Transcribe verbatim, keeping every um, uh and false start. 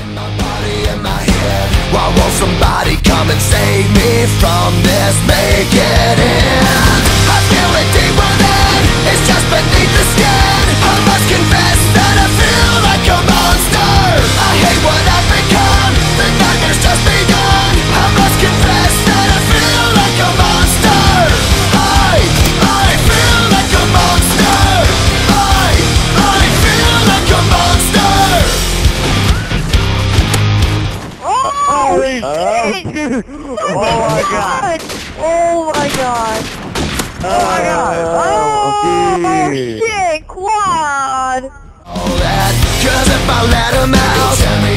My body and my head. Why won't somebody come and save me from this? Make it in. I feel it deep within. It's just beneath the skin. I must confess that I feel like a monster. I hate what I've become. The nightmare's just begun. I must confess that I feel like a monster. I, I feel like a monster. I, I feel like a monster. Holy shit! Oh my god! Oh my god! Oh my god! Oh shit! Quad! All that, 'cause if I let him out,